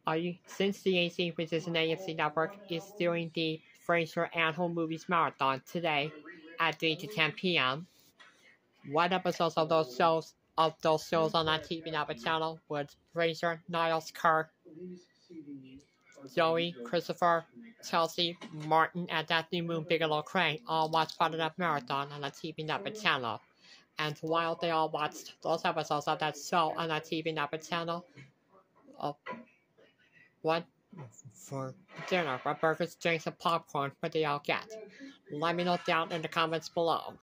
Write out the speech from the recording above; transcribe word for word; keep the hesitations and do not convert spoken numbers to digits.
Are you, since the A C, which is an A M C network, is doing the Frasier and Home Movies Marathon today at three to ten p.m. What episodes of those shows of those shows on that T V Network channel would Frasier, Niles Crane, Joey, Christopher, Chelsea, Martin, and Daphne Bigelow Crane all watch part of that marathon on the T V Network channel? And while they all watched those episodes of that show on that T V Network channel, uh, what for dinner? What burgers, drinks, and popcorn would they all get? Let me know down in the comments below.